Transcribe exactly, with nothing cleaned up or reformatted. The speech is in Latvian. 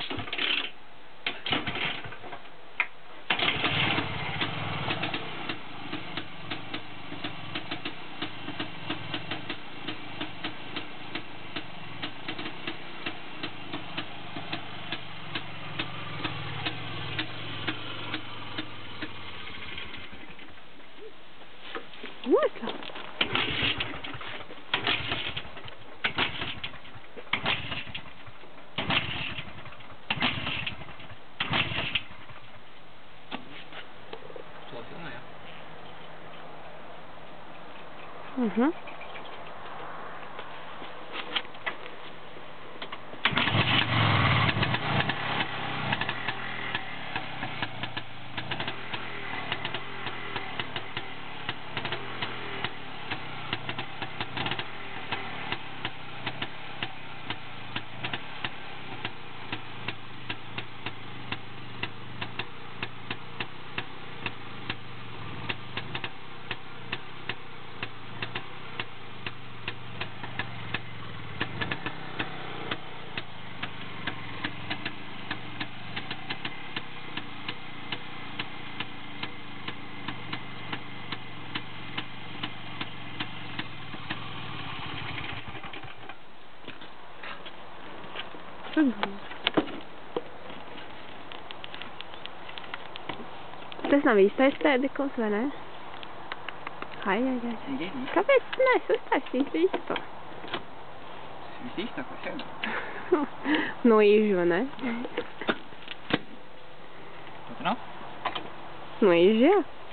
Nu är det klart. Mhm. Tas nav īstais pēdikls, vai ne? Ai, ai, ai. Kāpēc tu neesi uztaisījis visu? Visīstākais jau. No īžu, vai ne? Ko tu nav? No īžu, jā.